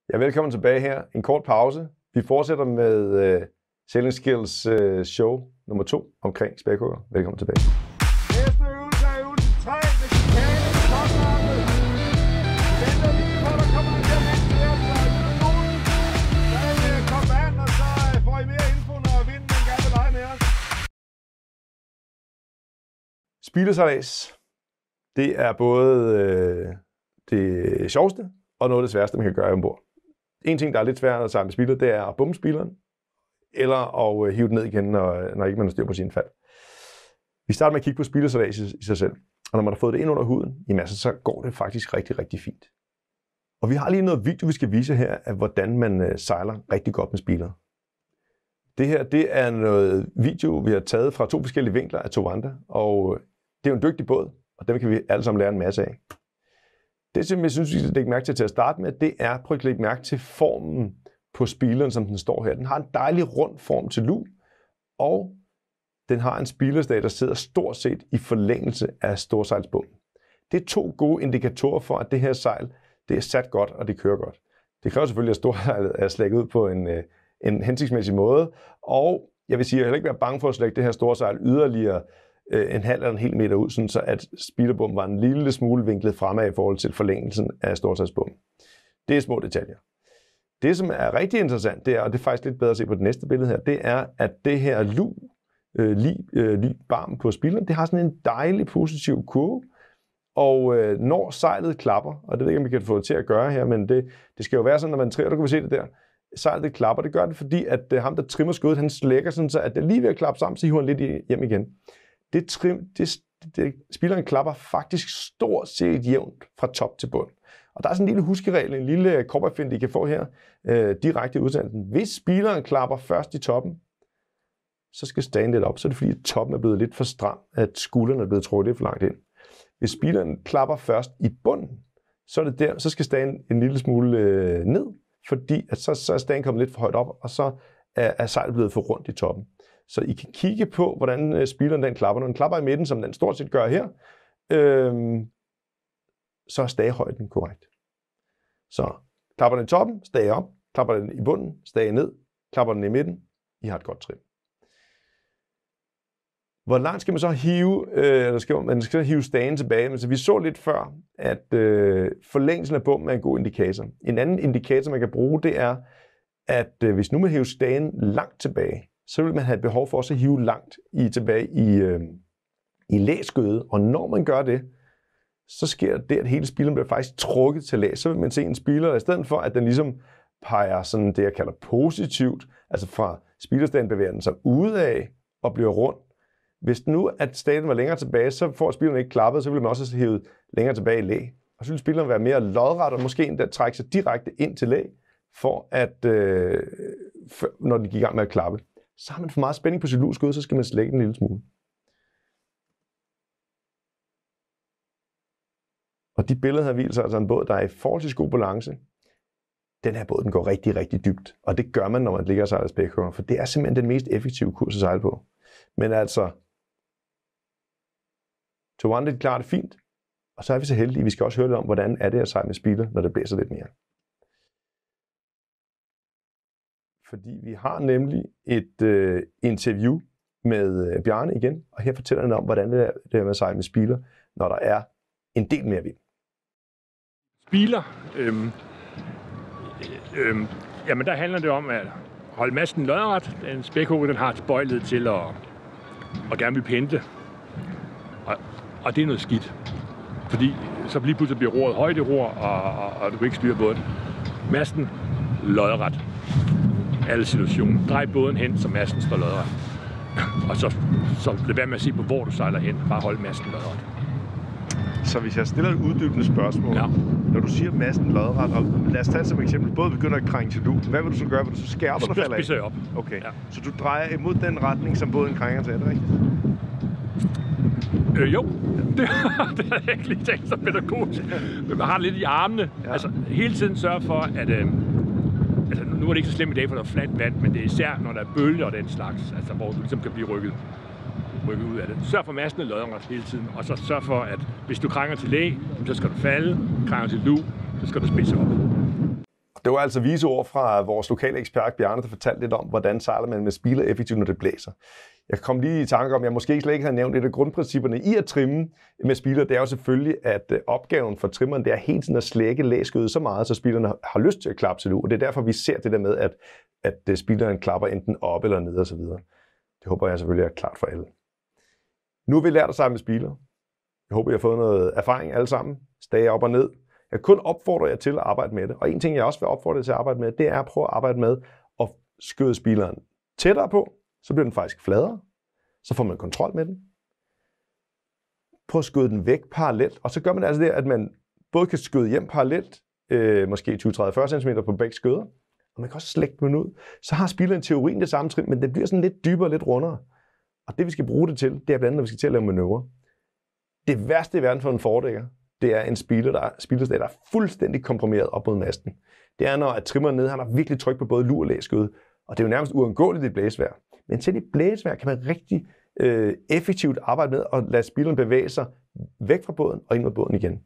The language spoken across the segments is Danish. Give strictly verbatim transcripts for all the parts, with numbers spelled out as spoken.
Ja, velkommen tilbage her. En kort pause. Vi fortsætter med uh, Selling Skills uh, show nummer to omkring spækhugger. Velkommen tilbage. Næste øvelse er øvelse tre med chikane i toparme. Venter lige på, der kommer lidt her med til jer, så er det nogen. Så er kom an, og så får I mere info, når vinden den gerne vil lege med os. Spilesejlads. Det er både øh, det sjoveste og noget af det sværeste, man kan gøre ombord. En ting, der er lidt sværere at sejle med spiler, det er at bombe spileren, eller at hive den ned igen, når, når ikke man har styr på sin fald. Vi starter med at kigge på spilesejlads i, i sig selv. Og når man har fået det ind under huden, jamen altså, så går det faktisk rigtig, rigtig fint. Og vi har lige noget video, vi skal vise her, af hvordan man øh, sejler rigtig godt med spilere. Det her, det er noget video, vi har taget fra to forskellige vinkler af Towanda, og det er jo en dygtig båd, og dem kan vi alle sammen lære en masse af. Det, som jeg synes, vi skal lægge mærke til til at starte med, det er, prøv at lægge mærke til formen på spileren, som den står her. Den har en dejlig rund form til lug, og den har en spilerstag, der sidder stort set i forlængelse af storsejlsbunden. Det er to gode indikatorer for, at det her sejl, det er sat godt, og det kører godt. Det kræver selvfølgelig, at storsejlet er slækket ud på en, en hensigtsmæssig måde, og jeg vil sige, at jeg heller ikke være bange for at slække det her storsejl yderligere en halv eller en hel meter ud, sådan så at speederbomben var en lille smule vinklet fremad i forhold til forlængelsen af storsejlsbomben. Det er små detaljer. Det, som er rigtig interessant, det er, og det er faktisk lidt bedre at se på det næste billede her, det er, at det her lug, øh, lig, øh, lig barm på speederen, det har sådan en dejlig positiv kurve, og øh, når sejlet klapper, og det ved jeg ikke, om vi kan få det til at gøre her, men det, det skal jo være sådan, når man trimmer, du kan vi se det der, sejlet klapper, det gør det, fordi at øh, ham, der trimmer skuddet, han slækker sådan, så at det lige ved at klappe sammen, så hiver han lidt hjem igen. Det trim, det, det, spilleren klapper faktisk stort set jævnt fra top til bund. Og der er sådan en lille huskeregel, en lille cowboyfint, I kan få her øh, direkte i udsendelsen. Hvis spilleren klapper først i toppen, så skal stagen lidt op, så er det fordi, at toppen er blevet lidt for stram, at skulderen er blevet trukket lidt for langt ind. Hvis spilleren klapper først i bunden, så, er det der, så skal stagen en lille smule øh, ned, fordi at så, så er stagen kommet lidt for højt op, og så er, er sejlet blevet for rundt i toppen. Så I kan kigge på, hvordan speederen den klapper. Når den klapper i midten, som den stort set gør her, øhm, så er stagehøjden korrekt. Så klapper den i toppen, stage op. Klapper den i bunden, stage ned. Klapper den i midten, I har et godt trim. Hvor langt skal man så hive, øh, eller skal man skal hive stagen tilbage? Men så vi så lidt før, at øh, forlængelsen af bomben er en god indikator. En anden indikator, man kan bruge, det er, at øh, hvis nu man hiver stagen langt tilbage, så vil man have behov for også at hive langt i, tilbage i, øh, i læskødet. Og når man gør det, så sker det, at hele spileren bliver faktisk trukket til læs. Så vil man se en spiller, i stedet for at den ligesom peger sådan det, jeg kalder positivt, altså fra spillerstagen bevæger den sig udad og bliver rund. Hvis nu at staten var længere tilbage, så får spilleren ikke klappet, så vil man også have hævet længere tilbage i læ. Og så vil spilleren være mere lodret og måske endda trække sig direkte ind til læ, for at, øh, for, når den gik i gang med at klappe. Så har man for meget spænding på sit lugskud, så skal man slække en lille smule. Og de billeder her viser altså en båd, der er i forholdsvis god balance. Den her båd, den går rigtig, rigtig dybt. Og det gør man, når man ligger og sejler spækhugger, for det er simpelthen den mest effektive kurs at sejle på. Men altså, Towanda klarer det fint. Og så er vi så heldige, vi skal også høre lidt om, hvordan er det at sejle med speeder, når det blæser lidt mere. Fordi vi har nemlig et øh, interview med øh, Bjarne igen, og her fortæller han om, hvordan det er, det er med at sejle med speeder, når der er en del mere vind. Speeder, øhm, øhm, jamen der handler det om at holde masten lodret. En spækhugger, den har et spøjled til at, at gerne vil pendle, og, og det er noget skidt, fordi så lige pludselig bliver roret højt i ror, og, og, og du kan ikke styre båden. Masten lodret. Alle situationer. Drej båden hen, så masten står lodret. Og så, så lad være med at se på, hvor du sejler hen. Bare hold masten lodret. Så hvis jeg stiller et uddybende spørgsmål, ja. Når du siger masten lodret, og lad os tage som eksempel, båden begynder at krænge til lug. Hvad vil du så gøre? Vil du så skære op, eller falder af? Så jeg op. Okay. Ja. Så du drejer imod den retning, som båden krænger til, er det rigtigt? Øh, jo, det, det har jeg ikke lige tænkt så pædagogisk. Men man har lidt i armene. Ja. Altså hele tiden sørge for, at... Øh, altså nu er det ikke så slemt i dag, for der er fladt vand, men det er især, når der er bølger og den slags, altså hvor du ligesom kan blive rykket, rykket ud af det. Sørg for masten er lodret hele tiden, og så sørg for, at hvis du krænger til læ, så skal du falde, krænger til lug, så skal du spidse op. Det var altså vise ord fra vores lokale ekspert Bjarne, der fortalte lidt om, hvordan sejler man med speeder effektivt, når det blæser. Jeg kom lige i tanke om, at jeg måske slet ikke havde nævnt et af grundprincipperne i at trimme med speeder. Det er jo selvfølgelig, at opgaven for trimmeren, det er hele tiden at slække læskødet så meget, så speederne har lyst til at klappe til ud. Og det er derfor, vi ser det der med, at, at speederen klapper enten op eller ned og så videre. Det håber jeg selvfølgelig er klart for alle. Nu har vi lært at sejle med speeder. Jeg håber, I har fået noget erfaring alle sammen. Stage op og ned. Jeg kun opfordrer jer til at arbejde med det. Og en ting, jeg også vil opfordre jer til at arbejde med, det er at prøve at arbejde med at skøde speederen tættere på. Så bliver den faktisk fladere. Så får man kontrol med den. Prøv at skøde den væk parallelt. Og så gør man altså det, at man både kan skøde hjem parallelt, øh, måske tyve, tredive, fyrre centimeter på begge skøder, og man kan også slægte den ud. Så har speederen teorien det samme trin, men det bliver sådan lidt dybere og lidt rundere. Og det, vi skal bruge det til, det er blandt andet, når vi skal til at lave manøvrer. Det værste i verden for en fordækker, det er en speeder, der er, speederstage, der er fuldstændig komprimeret op mod masten. Det er, når at trimmeren nede, han har virkelig tryk på både lur og læskøde, og det er jo nærmest uundgåeligt i blæsvejr. Men til i blæsvejr kan man rigtig øh, effektivt arbejde med at lade speederen bevæge sig væk fra båden og ind mod båden igen.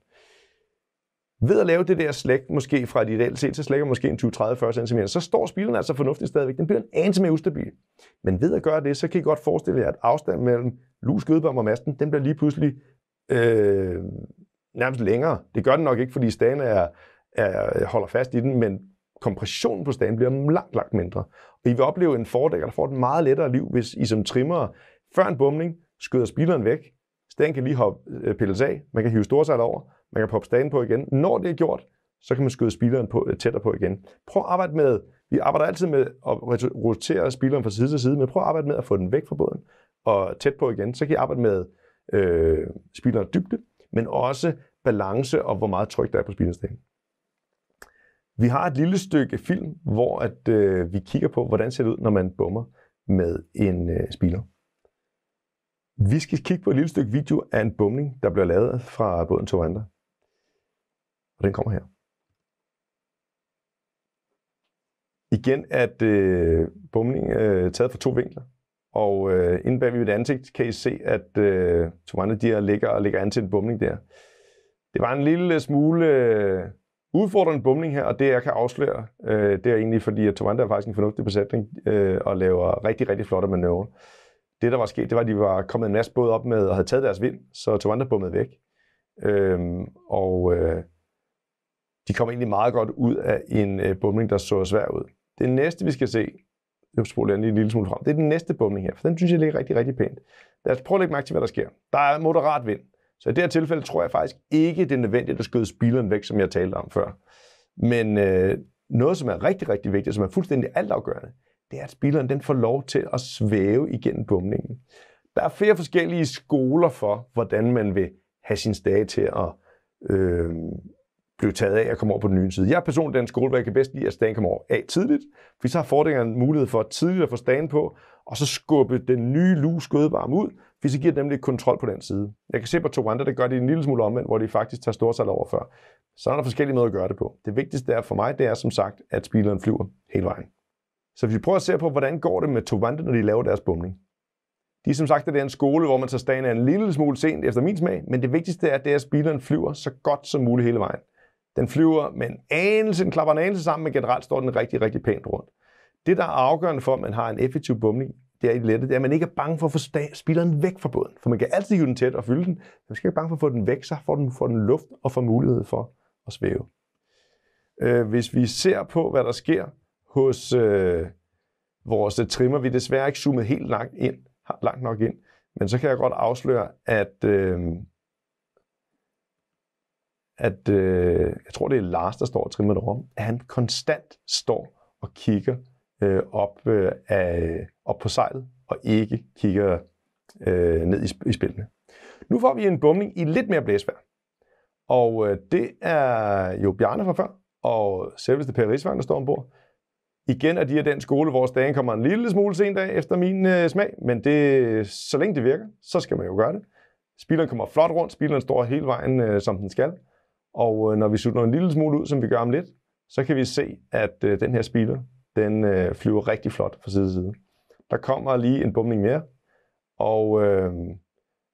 Ved at lave det der slægt, måske fra et ideelt set, så slækker måske en tyve, tredive, fyrre centimeter, så står speederen altså fornuftigt stadigvæk. Den bliver en anelse mere ustabil. Men ved at gøre det, så kan I godt forestille jer, at afstanden mellem lus, skødebom og masten, den bliver lige pludselig øh, nærmest længere. Det gør den nok ikke, fordi stagen er, er, holder fast i den, men kompressionen på stagen bliver langt, langt mindre. Og I vil opleve en fordækker, der får et meget lettere liv, hvis I som trimmer før en bumning skøder speederen væk. Stagen kan lige hoppe, øh, pilles af, man kan hive storsejl over, man kan poppe stagen på igen. Når det er gjort, så kan man skøde speederen på, tættere på igen. Prøv at arbejde med, vi arbejder altid med at rotere speederen fra side til side, men prøv at arbejde med at få den væk fra båden og tæt på igen. Så kan I arbejde med øh, speederen dybde, men også balance og hvor meget tryk der er på speederstagen. Vi har et lille stykke film, hvor at, øh, vi kigger på, hvordan ser det ud, når man bommer med en øh, speeder. Vi skal kigge på et lille stykke video af en bomning, der bliver lavet fra båden Towanda. Og den kommer her. Igen er det øh, bomning øh, taget fra to vinkler. Og øh, inde bag ved mit ansigt kan I se, at øh, Towanda de ligger og ligger an til en bomning der. Det var en lille smule øh, udfordrende bomning her, og det jeg kan afsløre, øh, det er egentlig fordi, at Towanda er faktisk en fornuftig besætning øh, og laver rigtig, rigtig flotte manøvrer. Det, der var sket, det var, at de var kommet en masse båd op med og havde taget deres vind, så Towanda bommede væk. Øhm, og øh, de kom egentlig meget godt ud af en øh, bomning, der så svær ud. Det næste, vi skal se, jeg spoler lige en lille smule frem, det er den næste bomning her, for den synes jeg ligger rigtig, rigtig pænt. Lad os prøve at lægge mærke til, hvad der sker. Der er moderat vind, så i det her tilfælde tror jeg faktisk ikke, det er nødvendigt at skyde speederen væk, som jeg talte om før. Men øh, noget, som er rigtig, rigtig vigtigt, som er fuldstændig altafgørende, det er, at speederen den får lov til at svæve igennem bomningen. Der er flere forskellige skoler for, hvordan man vil have sin stage til at øh, blive taget af og komme over på den nye side. Jeg er personligt den skole, hvor jeg kan bedst lide, at stagen kommer over af tidligt, for så har fordækkeren mulighed for tidligt at få stagen på, og så skubbe den nye lus skødebarm ud, for så giver det nemlig kontrol på den side. Jeg kan se på Towanda, der gør det en lille smule omvendt, hvor de faktisk tager storsejl over før. Så er der forskellige måder at gøre det på. Det vigtigste er for mig, det er som sagt, at speederen flyver hele vejen. Så vi prøver at se på, hvordan går det med Towanda, når de laver deres bomning. De er som sagt, at det er en skole, hvor man tager stagen af en lille smule sent efter min smag, men det vigtigste er, at det er, at speederen flyver så godt som muligt hele vejen. Den flyver med en anelse, den klapper en anelse sammen, men generelt står den rigtig, rigtig pænt rundt. Det, der er afgørende for, at man har en effektiv bomning, det er i lettet, det er, at man ikke er bange for at få speederen væk fra båden. For man kan altid hive den tæt og fylde den, men man skal ikke være bange for at få den væk, så får den, får den luft og får mulighed for at svæve. Øh, hvis vi ser på, hvad der sker hos øh, vores trimmer, vi er desværre ikke zoomet helt langt ind, langt nok ind, men så kan jeg godt afsløre, at, øh, at øh, jeg tror, det er Lars, der står og trimmer derom, at han konstant står og kigger øh, op, øh, af, op på sejlet, og ikke kigger øh, ned i, i spillene. Nu får vi en bomning i lidt mere blæsvejr, og øh, det er jo Bjarne fra før, og selveste Per Risvang, der står ombord. Igen er de af den skole, hvor stagen kommer en lille smule sent af efter min øh, smag, men det, så længe det virker, så skal man jo gøre det. Speederen kommer flot rundt, speederen står hele vejen, øh, som den skal, og øh, når vi slutter en lille smule ud, som vi gør om lidt, så kan vi se, at øh, den her speeder, den øh, flyver rigtig flot fra side til side. Der kommer lige en bomning mere, og øh,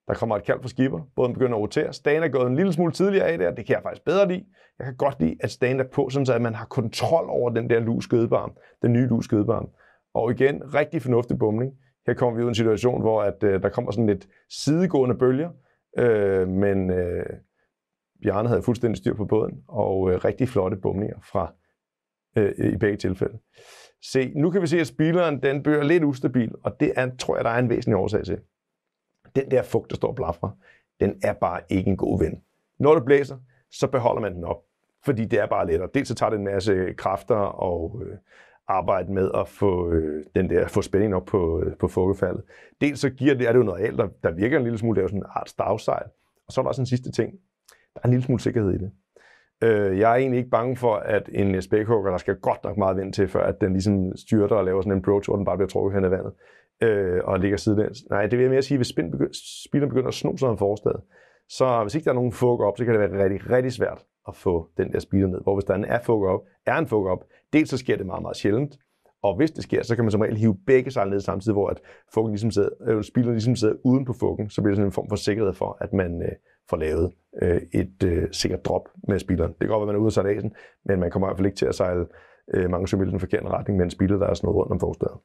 Der kommer et kald fra skipper. Båden begynder at rotere. Stagen er gået en lille smule tidligere af der. Det kan jeg faktisk bedre lide. Jeg kan godt lide, at stagen er på, sådan så at man har kontrol over den der lus skødebarm. Den nye lus skødebarm. Og igen, rigtig fornuftig bumling. Her kommer vi ud i en situation, hvor at, øh, der kommer sådan lidt sidegående bølger. Øh, men øh, Bjarne havde fuldstændig styr på båden. Og øh, rigtig flotte bumlinger fra, øh, i begge tilfælde. Se, nu kan vi se, at speederen den bliver lidt ustabil. Og det er, tror jeg, der er en væsentlig årsag til. Den der fugt, der står og blafrer, den er bare ikke en god ven. Når det blæser, så beholder man den op, fordi det er bare lettere. Dels så tager det en masse kræfter og øh, arbejde med at få, øh, den der, få spænding op på, øh, på fuggefaldet. Dels så giver det, er det jo noget alt, der, der virker en lille smule, det er jo sådan en art stavsejl. Og så er der også en sidste ting. Der er en lille smule sikkerhed i det. Øh, jeg er egentlig ikke bange for, at en spækhugger, der skal godt nok meget vind til, før at den ligesom styrter og laver sådan en approach, hvor den bare bliver trukket hen ad vandet. Øh, og ligger sidelæns. Nej, det vil jeg mere sige, hvis speederen begynder, speederen begynder at sno sig en forstad, så hvis ikke der er nogen fug op, så kan det være rigtig, rigtig svært at få den der speeder ned. Hvor hvis der er fug op, er en fug op, dels så sker det meget, meget sjældent, og hvis det sker, så kan man som regel hive begge sejl ned samtidig, hvor at fuggen ligesom sidder, øh, speederen ligesom sidder uden på fuggen, så bliver det sådan en form for sikkerhed for, at man øh, får lavet øh, et øh, sikkert drop med speederen. Det kan godt være, at man er ude af sejladsen, men man kommer i hvert fald ikke til at sejle øh, mange sømil i den forkerte retning med en speeder, der er sådan noget rundt om forstaden.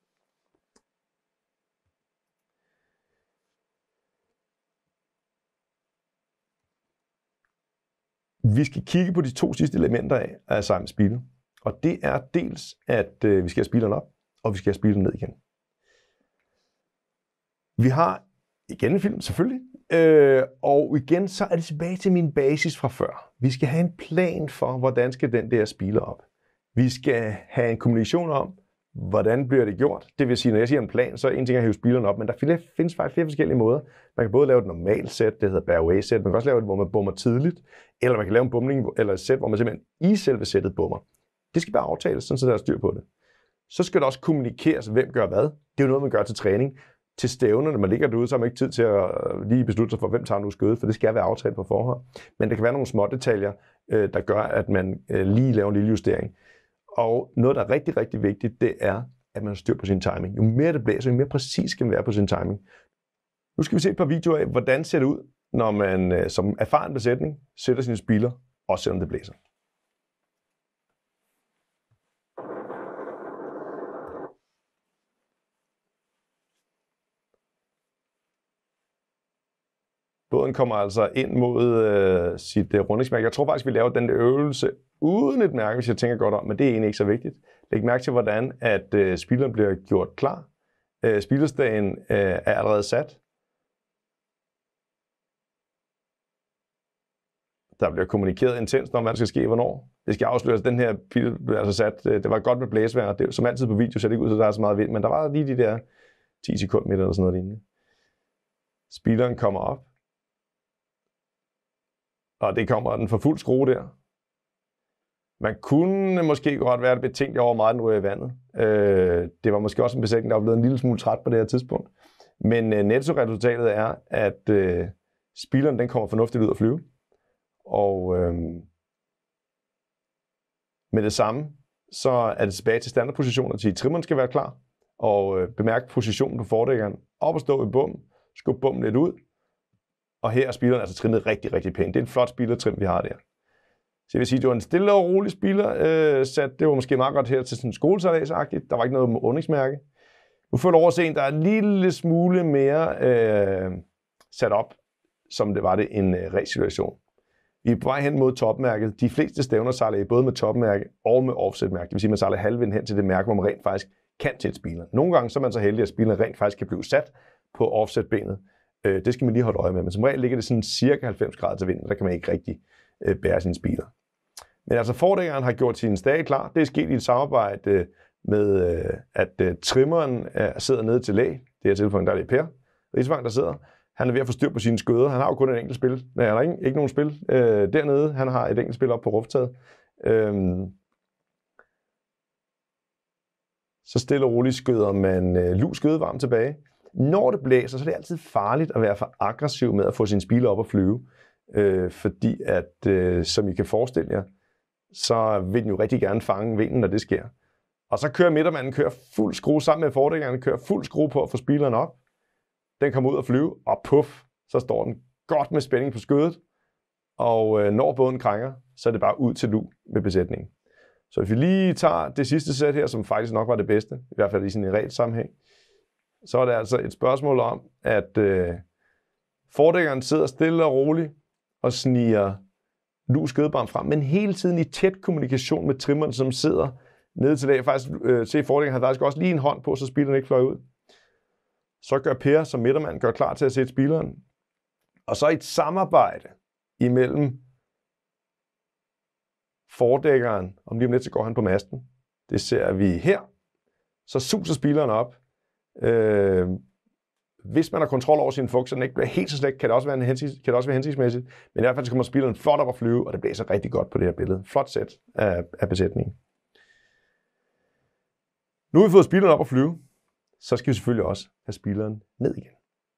Vi skal kigge på de to sidste elementer af, af sejle med speeder. Og det er dels, at øh, vi skal have speederen op, og vi skal have speederen ned igen. Vi har igen en film, selvfølgelig. Øh, og igen, så er det tilbage til min basis fra før. Vi skal have en plan for, hvordan skal den der speeder op. Vi skal have en kommunikation om, hvordan bliver det gjort. Det vil sige, når jeg siger en plan, så er en ting at hive speederen op, men der findes faktisk flere forskellige måder. Man kan både lave et normalt sæt, det hedder bare-away sæt. Man kan også lave et, hvor man bommer tidligt, eller man kan lave en bumling eller et sæt, hvor man simpelthen i selve sættet bommer. Det skal bare aftales, sådan så der er styr på det. Så skal der også kommunikeres, hvem gør hvad. Det er jo noget, man gør til træning. Til stævner, når man ligger derude, så har man ikke tid til at lige beslutte sig for, hvem tager nu skøde, for det skal være aftalt på forhånd. Men der kan være nogle små detaljer, der gør, at man lige laver en lille justering. Og noget, der er rigtig, rigtig vigtigt, det er, at man har styr på sin timing. Jo mere det blæser, jo mere præcis skal man være på sin timing. Nu skal vi se et par videoer af, hvordan ser det ud, når man som erfaren besætning sætter sine speeder, også selvom det blæser. Båden kommer altså ind mod øh, sit øh, rundingsmærke. Jeg tror faktisk, vi laver den der øvelse uden et mærke, hvis jeg tænker godt om, men det er egentlig ikke så vigtigt. Læg mærke til, hvordan at øh, speederen bliver gjort klar. Øh, speederstagen øh, er allerede sat. Der bliver kommunikeret intenst om, hvad der skal ske hvornår. Det skal afsløres, at den her bil bliver altså sat. Øh, det var godt med blæsevejr. Det, som altid på video ser det ikke ud, så der er så meget vind, men der var lige de der ti sekunder eller sådan noget lignende. Speederen kommer op. Og det kommer den for fuld skrue der. Man kunne måske godt være betænkt over meget, den ryger i vandet. Øh, det var måske også en besætning, der var blevet en lille smule træt på det her tidspunkt. Men øh, netto-resultatet er, at øh, speederen den kommer fornuftigt ud at flyve. Og øh, med det samme, så er det tilbage til standardpositioner, til trimmeren skal være klar. Og øh, bemærk positionen på fordækkeren. Op og stå i bum. Skub bummen lidt ud. Og her er speederen altså trimmet rigtig, rigtig pænt. Det er en flot speedertrim, vi har der. Så jeg vil sige, at det var en stille og rolig speeder øh, sat. Det var måske meget godt her til sådan en skolesejlads-agtigt. Der var ikke noget med rundingsmærke. Nu får du overse en, der er en lille smule mere øh, sat op, som det var det en øh, race-situation. Vi er på vej hen mod topmærket. De fleste stævner sejler I både med topmærke og med offset-mærke. Det vil sige, at man sejler halvvind hen til det mærke, hvor man rent faktisk kan til et speeder. Nogle gange så er man så heldig, at speederen rent faktisk kan blive sat på offset-benet. Øh, det skal man lige holde øje med. Men som regel ligger det sådan cirka halvfems grader til vinden. Der kan man ikke rigtig øh, bære sin speeder. Men altså fordækkeren har gjort sin stage klar. Det er sket i et samarbejde med, øh, at øh, trimmeren øh, sidder nede til læg. Det her tilfælde, der er det Per Risvang, der sidder. Han er ved at få styr på sine skøder. Han har jo kun et enkelt spil. Nej, han har ikke, ikke nogen spil øh, dernede. Han har et enkelt spil op på ruftaget. Øhm. Så stille og roligt skøder man øh, lus skødevarm tilbage. Når det blæser, så er det altid farligt at være for aggressiv med at få sin speeder op og flyve. Øh, fordi at, øh, som I kan forestille jer, så vil den jo rigtig gerne fange vinden, når det sker. Og så kører midtermanden kører fuld skrue sammen med fordækkerne, kører fuld skrue på at få speederen op. Den kommer ud og flyve, og puff, så står den godt med spænding på skødet, og øh, når båden krænger, så er det bare ud til lu med besætningen. Så hvis vi lige tager det sidste sæt her, som faktisk nok var det bedste, i hvert fald i sådan en rent sammenhæng, så er det altså et spørgsmål om, at øh, fordækkeren sidder stille og roligt og sniger lus skedebarn frem, men hele tiden i tæt kommunikation med trimmeren, som sidder nede til dag. Faktisk øh, se fordækkeren har faktisk også lige en hånd på, så spileren ikke fløj ud. Så gør Per som midtermand gør klar til at sætte spileren. Og så et samarbejde imellem fordækkeren, om lige om lidt så går han på masten. Det ser vi her. Så suser spileren op. Øh, hvis man har kontrol over sin fugt, så den ikke bliver helt så slet, kan det også være, en hensigs, kan det også være hensigtsmæssigt. Men i hvert fald så kommer spileren flot op at flyve, og det blæser rigtig godt på det her billede. Flot sæt af, af besætningen. Nu har vi fået spileren op at flyve, så skal vi selvfølgelig også have spileren ned igen.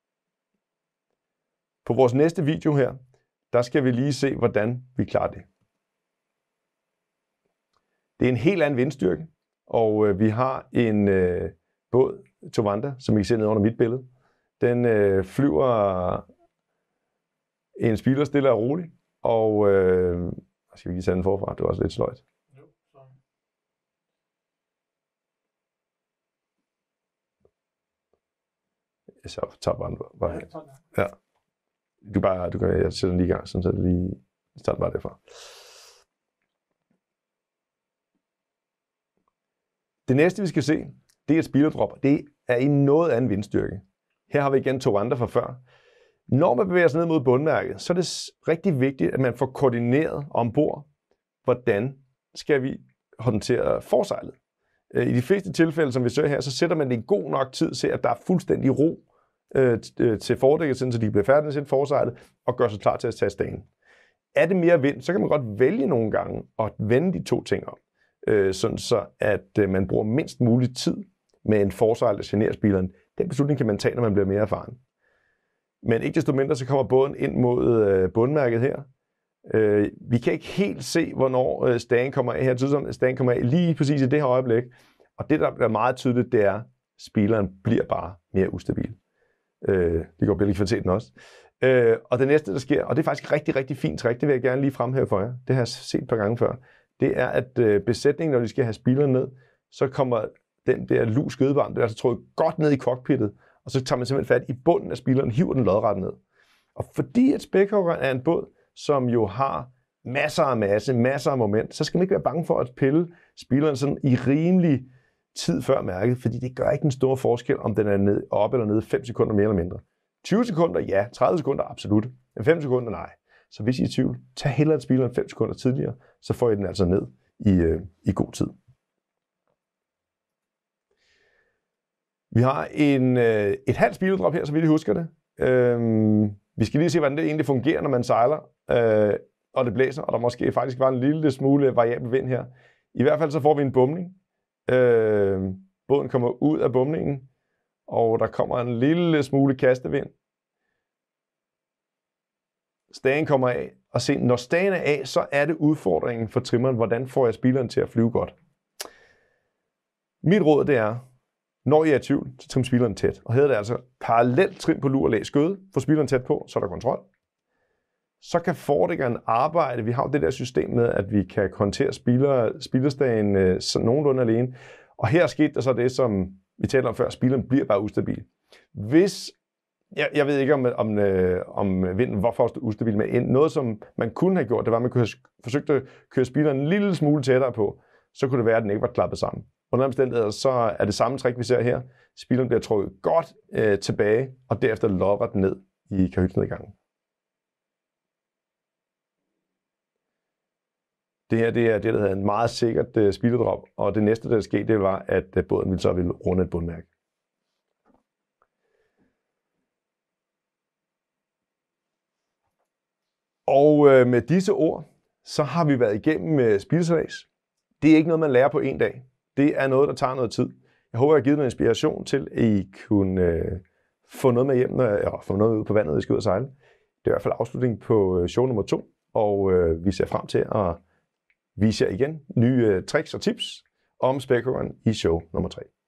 På vores næste video her, der skal vi lige se, hvordan vi klarer det. Det er en helt anden vindstyrke, og øh, vi har en øh, båd, Towanda, som I kan se ned under mit billede. Den øh, flyver en spiler stille og roligt, og øh, skal vi lige tage den forfra, det var også lidt sløjt. Så tager bare den bare her. Ja. Du kan bare, du kan, jeg sætter den lige i gang, så det lige, så tager den bare derfra. Det næste, vi skal se, det er et speederdrop. Det er i noget anden vindstyrke. Her har vi igen Towanda fra før. Når man bevæger sig ned mod bundmærket, så er det rigtig vigtigt, at man får koordineret ombord, hvordan skal vi håndtere forsejlet. I de fleste tilfælde, som vi ser her, så sætter man det i god nok tid til, at der er fuldstændig ro øh, til fordækket, så de bliver færdige med sit forsejlet og gør sig klar til at tage stagen. Er det mere vind, så kan man godt vælge nogle gange at vende de to ting om, øh, sådan så at øh, man bruger mindst mulig tid med en forsejl, der generer spileren. Den beslutning kan man tage, når man bliver mere erfaren. Men ikke desto mindre, så kommer båden ind mod øh, bundmærket her. Øh, vi kan ikke helt se, hvornår øh, stagen kommer af her. Tidspunkt, stagen kommer af lige præcis i det her øjeblik. Og det, der er meget tydeligt, det er, at spileren bliver bare mere ustabil. Øh, det går billedet kvaliteten også. Øh, og det næste, der sker, og det er faktisk et rigtig, rigtig fint trick, det vil jeg gerne lige fremhæve for jer. Det har jeg set et par gange før. Det er, at øh, besætningen, når de skal have spileren ned, så kommer den der lus skedebarn, der er altså trukket godt ned i cockpittet, og så tager man simpelthen fat i bunden af spileren, hiver den lodret ned. Og fordi at spækhuggeren er en båd, som jo har masser af masse, masser af moment, så skal man ikke være bange for at pille spileren sådan i rimelig tid før mærket, fordi det gør ikke en stor forskel, om den er ned, op eller nede fem sekunder mere eller mindre. tyve sekunder, ja. tredive sekunder, absolut. Men fem sekunder, nej. Så hvis I er i tvivl, tag hellere spileren fem sekunder tidligere, så får I den altså ned i, øh, i god tid. Vi har en, øh, et halvt speederdrop her, så vidt I husker det. Øhm, vi skal lige se, hvordan det egentlig fungerer, når man sejler, øh, og det blæser, og der måske faktisk var en lille smule variabel vind her. I hvert fald så får vi en bumning. Øh, båden kommer ud af bumningen, og der kommer en lille smule kastevind. Stagen kommer af, og se, når stagen er af, så er det udfordringen for trimmeren, hvordan får jeg spileren til at flyve godt. Mit råd det er, når I er i tvivl, så trim spileren tæt. Og hedder det altså parallelt trim på lur og læg skøde, få spileren tæt på, så er der kontrol. Så kan fordækkeren arbejde. Vi har jo det der system med, at vi kan håndtere spiller, spillerstagen øh, nogenlunde alene. Og her skete der så det, som vi talte om før, spilleren bliver bare ustabil. Hvis, jeg, jeg ved ikke om, om, øh, om vinden hvorfor ustabil, men noget som man kunne have gjort, det var, at man kunne have forsøgt at køre spilleren en lille smule tættere på, så kunne det være, at den ikke var klappet sammen. Under omstændigheder, så er det samme trick, vi ser her. Spilleren bliver trukket godt øh, tilbage, og derefter lodret ned i kahytnedgangen. Det her det er det, der hedder en meget sikkert uh, speederdrop, og det næste, der skete, det var, at uh, båden ville så ville runde et bundmærke. Og uh, med disse ord, så har vi været igennem uh, speedersejlads. Det er ikke noget, man lærer på en dag. Det er noget, der tager noget tid. Jeg håber, jeg har givet noget inspiration til, at I kunne uh, få noget med hjem, eller få noget ud på vandet, I skal ud og sejle. Det er i hvert fald afslutningen på show nummer to, og uh, vi ser frem til at vise jer igen nye uh, tricks og tips om spækhuggeren i show nummer tre.